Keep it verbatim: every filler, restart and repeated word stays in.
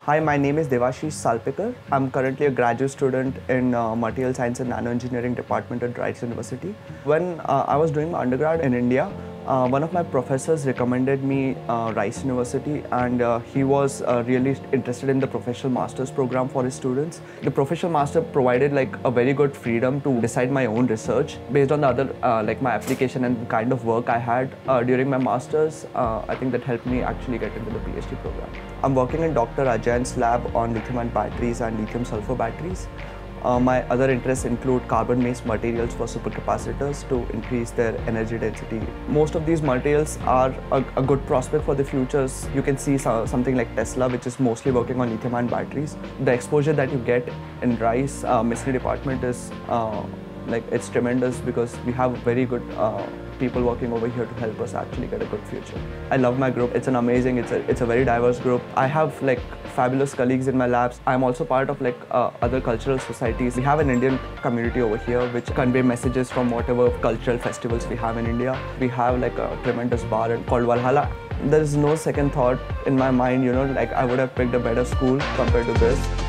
Hi, my name is Devashish Salpikar. I'm currently a graduate student in uh, Material Science and Nanoengineering Department at Rice University. When uh, I was doing my undergrad in India, uh, one of my professors recommended me uh, Rice University, and uh, he was uh, really interested in the professional master's program for his students. The professional master provided like a very good freedom to decide my own research based on the other uh, like my application and the kind of work I had uh, during my master's. Uh, I think that helped me actually get into the PhD program. I'm working in Doctor Ajay's lab on lithium-ion batteries and lithium-sulfur batteries. Uh, my other interests include carbon-based materials for supercapacitors to increase their energy density. Most of these materials are a, a good prospect for the futures. You can see so, something like Tesla, which is mostly working on lithium-ion batteries. The exposure that you get in Rice uh, Mystery department is uh, like it's tremendous because we have very good uh, people working over here to help us actually get a good future. I love my group. It's an amazing, it's a, it's a very diverse group. I have like fabulous colleagues in my labs. I'm also part of like uh, other cultural societies. We have an Indian community over here which convey messages from whatever cultural festivals we have in India. We have like a tremendous bar called Valhalla. There is no second thought in my mind, you know, like I would have picked a better school compared to this.